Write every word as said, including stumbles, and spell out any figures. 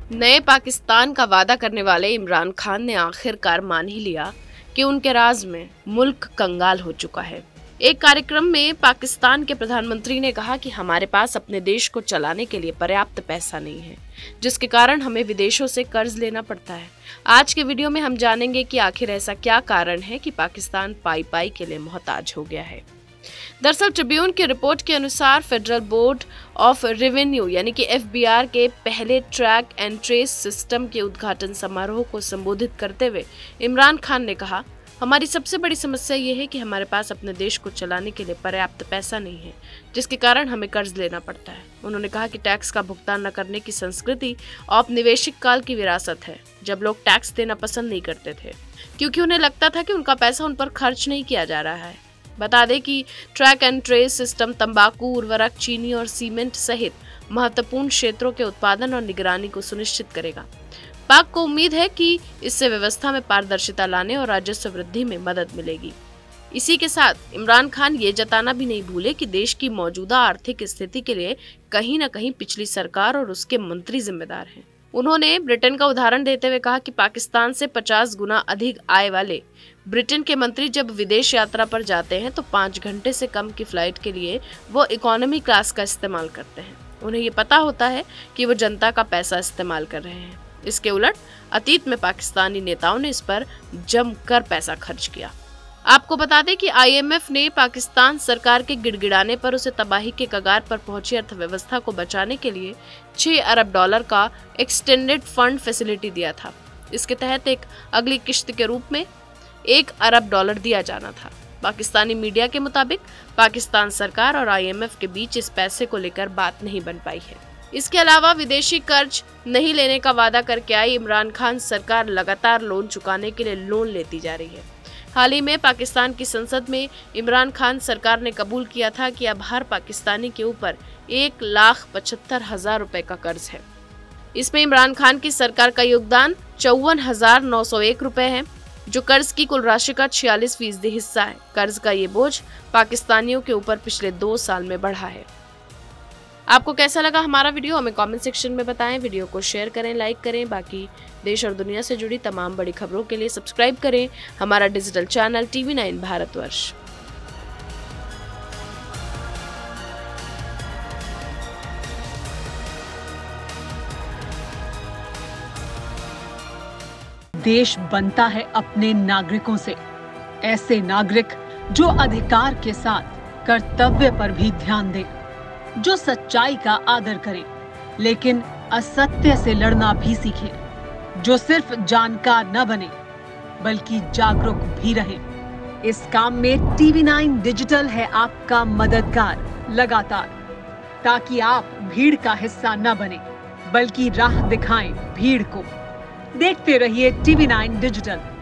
नए पाकिस्तान का वादा करने वाले इमरान खान ने आखिरकार मान ही लिया कि उनके राज में मुल्क कंगाल हो चुका है। एक कार्यक्रम में पाकिस्तान के प्रधानमंत्री ने कहा कि हमारे पास अपने देश को चलाने के लिए पर्याप्त पैसा नहीं है, जिसके कारण हमें विदेशों से कर्ज लेना पड़ता है। आज के वीडियो में हम जानेंगे कि आखिर ऐसा क्या कारण है कि पाकिस्तान पाई पाई के लिए मोहताज हो गया है। दरअसल ट्रिब्यून की रिपोर्ट के अनुसार फेडरल बोर्ड ऑफ रेवेन्यू यानी कि एफ बी आर के पहले ट्रैक एंड ट्रेस सिस्टम के उद्घाटन समारोह को संबोधित करते हुए इमरान खान ने कहा, हमारी सबसे बड़ी समस्या ये है कि हमारे पास अपने देश को चलाने के लिए पर्याप्त पैसा नहीं है, जिसके कारण हमें कर्ज लेना पड़ता है। उन्होंने कहा कि टैक्स का भुगतान न करने की संस्कृति औपनिवेशिक काल की विरासत है, जब लोग टैक्स देना पसंद नहीं करते थे क्योंकि उन्हें लगता था कि उनका पैसा उन पर खर्च नहीं किया जा रहा है। बता दें कि ट्रैक एंड ट्रेस सिस्टम तंबाकू, उर्वरक, चीनी और सीमेंट सहित महत्वपूर्ण क्षेत्रों के उत्पादन और निगरानी को सुनिश्चित करेगा। पाक को उम्मीद है कि इससे व्यवस्था में पारदर्शिता लाने और राजस्व वृद्धि में मदद मिलेगी। इसी के साथ इमरान खान ये जताना भी नहीं भूले कि देश की मौजूदा आर्थिक स्थिति के लिए कहीं न कहीं पिछली सरकार और उसके मंत्री जिम्मेदार हैं। उन्होंने ब्रिटेन का उदाहरण देते हुए कहा कि पाकिस्तान से पचास गुना अधिक आय वाले ब्रिटेन के मंत्री जब विदेश यात्रा पर जाते हैं तो पाँच घंटे से कम की फ्लाइट के लिए वो इकोनॉमी क्लास का इस्तेमाल करते हैं। उन्हें ये पता होता है कि वो जनता का पैसा इस्तेमाल कर रहे हैं। इसके उलट अतीत में पाकिस्तानी नेताओं ने इस पर जमकर पैसा खर्च किया। आपको बता दें कि आई एम एफ ने पाकिस्तान सरकार के गिड़गिड़ाने पर उसे तबाही के कगार पर पहुंची अर्थव्यवस्था को बचाने के लिए छह अरब डॉलर का एक्सटेंडेड फंड फैसिलिटी दिया था। इसके तहत एक अगली किश्त के रूप में एक अरब डॉलर दिया जाना था। पाकिस्तानी मीडिया के मुताबिक पाकिस्तान सरकार और आई एम एफ के बीच इस पैसे को लेकर बात नहीं बन पाई है। इसके अलावा विदेशी कर्ज नहीं लेने का वादा करके आई इमरान खान सरकार लगातार लोन चुकाने के लिए लोन लेती जा रही है। हाल ही में पाकिस्तान की संसद में इमरान खान सरकार ने कबूल किया था कि अब हर पाकिस्तानी के ऊपर एक लाख पचहत्तर हजार रुपए का कर्ज है। इसमें इमरान खान की सरकार का योगदान चौवन हजार नौ सौ एक रुपए है, जो कर्ज की कुल राशि का छियालीस फीसदी हिस्सा है। कर्ज का ये बोझ पाकिस्तानियों के ऊपर पिछले दो साल में बढ़ा है। आपको कैसा लगा हमारा वीडियो, हमें कमेंट सेक्शन में बताएं। वीडियो को शेयर करें, लाइक करें। बाकी देश और दुनिया से जुड़ी तमाम बड़ी खबरों के लिए सब्सक्राइब करें हमारा digital channel TV nine Bharatvarsh. देश बनता है अपने नागरिकों से, ऐसे नागरिक जो अधिकार के साथ कर्तव्य पर भी ध्यान दें, जो सच्चाई का आदर करें लेकिन असत्य से लड़ना भी सीखें, जो सिर्फ जानकार न बने बल्कि जागरूक भी रहें। इस काम में टीवी नाइन डिजिटल है आपका मददगार लगातार, ताकि आप भीड़ का हिस्सा न बने बल्कि राह दिखाएं भीड़ को। देखते रहिए टीवी नाइन डिजिटल।